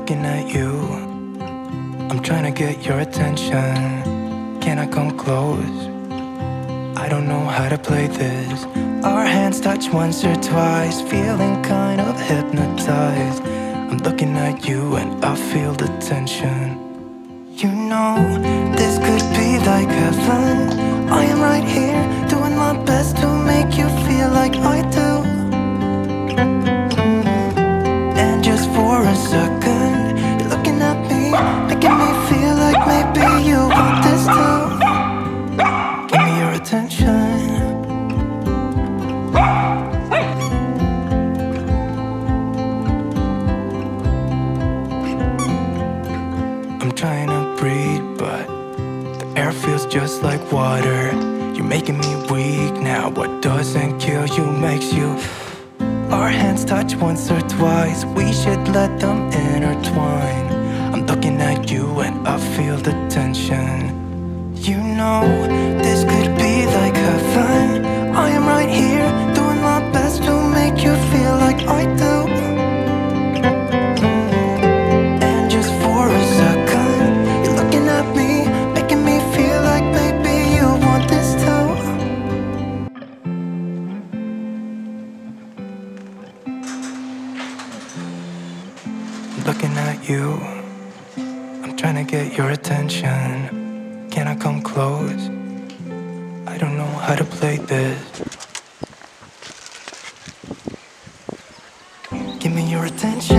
looking at you. I'm trying to get your attention. Can I come close? I don't know how to play this. Our hands touch once or twice, feeling kind of hypnotized. I'm looking at you and I feel the tension. You know, this could be like heaven. I am right here, doing my best to make you feel like I do. And just for a second, you're looking at me, making me feel like maybe you want this too. Give me your attention. I'm trying to breathe, but the air feels just like water. You're making me weak now. What doesn't kill you makes you. Our hands touch once or twice, we should let them intertwine. I'm looking at you and I feel the tension. You know, this could be like heaven. I am right here, doing my best to make you feel like I do. And just for a second, you're looking at me, making me feel like maybe you want this too. Looking at you, I'm trying to get your attention. Can I come close? I don't know how to play this. Give me your attention.